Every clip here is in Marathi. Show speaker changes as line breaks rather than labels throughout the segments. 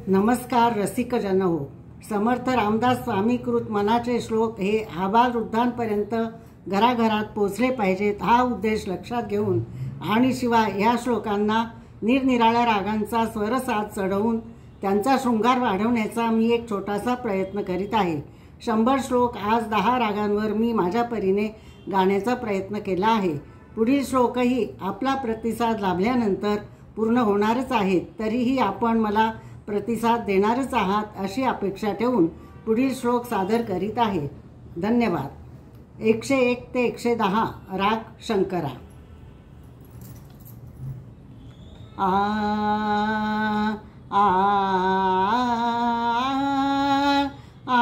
नमस्कार रसिक जन हो. समर्थ रामदास स्वामीकृत मनाचे श्लोक हे आबालवृद्धांपर्यंत घराघरात पोचले पाहिजेत हा उद्देश लक्षात घेऊन आणि शिवाय या श्लोकांना निरनिराळ्या रागांचा स्वरसाज चढवून त्यांचा शृंगार वाढवण्याचा मी एक छोटासा प्रयत्न करीत आहे. 100 श्लोक आज 10 रागांवर मी माझ्या परीने गाण्याचा प्रयत्न केला आहे. पुढील श्लोकही आपला प्रतिसाद लाभल्यानंतर पूर्ण होणारच आहेत. तरीही आपण मला प्रतिसाद देणारच आहात अशी अपेक्षा ठेवून पुढील श्लोक सादर करीत आहे. धन्यवाद. 101 ते 110 राग शंकरा. आ आ आ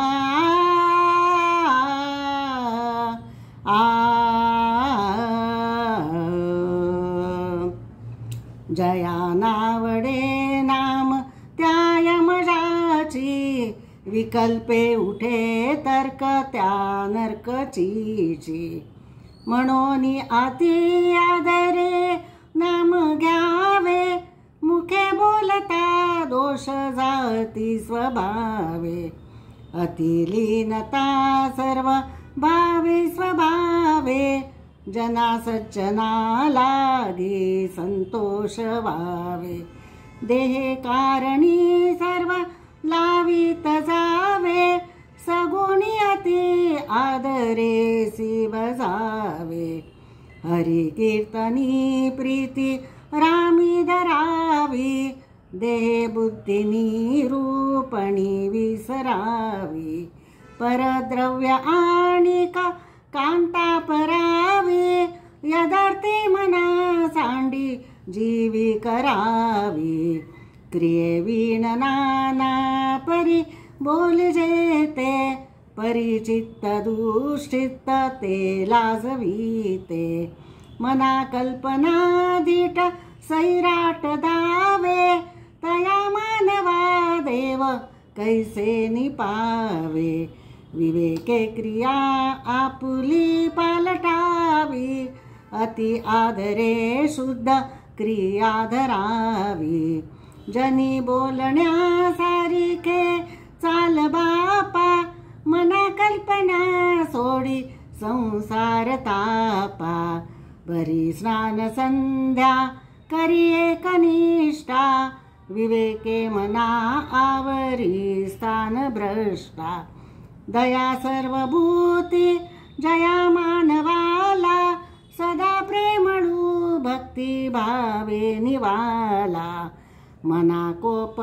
जया नावडे नाम त्या यमजाची, विकल्पे उठे तर्क त्या नरकचीची. म्हणून आती आदरे नाम घ्यावे, मुखे बोलता दोष जाती स्वभावे. अतिलीनता सर्व भावे स्वभावे, जना सज्जना लागे संतोष व्हावे. देहे कारणी सर्व लावित जावे, सगुणी अति आदरेसी बजावे. हरि कीर्तनी प्रीती रामी धरावी, देह बुद्धिनी रूपणी विसरावी. परद्रव्य आणिक कांता परावी, यदार्थे मना सांडी जीवी करावी. क्रियेवीण नाना परी बोलजेते, परिचित्त दुष्टित्त ते लाजवीते. मना कल्पना दीट सैराट दावे, तया मानवा देव कैसे निपावे. विवेके क्रिया आपुली पालटावी, अति आदरे शुद्ध क्रिया धरावी. जनी बोलण्या सारिखे चाल बापा, मना कल्पना सोडी संसार तापा. बरी स्नान संध्या करिये कनिष्ठा, विवेके मना आवरी स्थान भ्रष्टा. दया सर्वभूती जया मानवाला, सदा प्रेमळू भक्ती भावे निवाला. मना कोप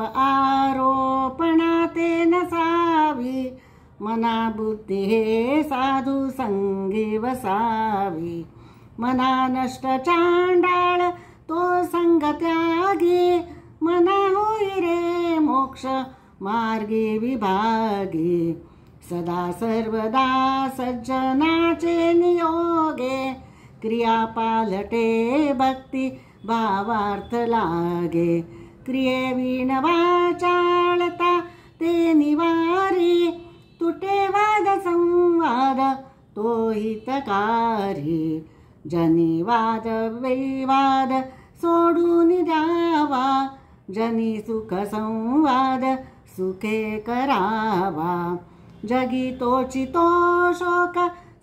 आरोपणा ते नसावी, मना बुद्धी हे साधू संगी वसावी. मना नष्ट चांडाळ तो संग त्यागी, मना होई रे मोक्ष मार्गी विभागी. सदा सर्वदा सज्जनाचे नियोगे, क्रिया पालटे भक्ती भावार्थ लागे. क्रियेवीण वाचाळता ते निवारी, तुटे वाद संवाद तो हितकारी. जनी वाद विवाद सोडून द्यावा, जनी सुख संवाद सुखे करावा. जगी तोची तो शोक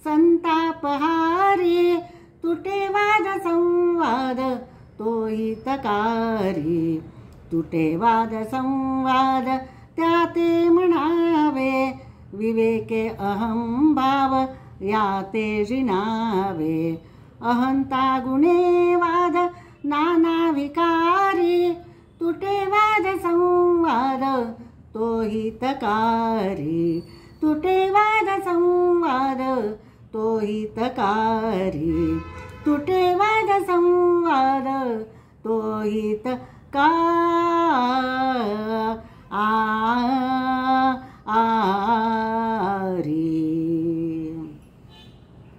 संतापहारी, तुटे वाद संवाद तो हितकारी. तुटे वाद संवाद त्या ते म्हणावे, विवेके अहं भाव या ते जिनावे. अहंता गुणे वाद नाना विकारी, तुटे वाद संवाद तो हितकारी. तुटे वाद संवाद तो हितकारी. तुटे वाद संवाद तो हितकारी.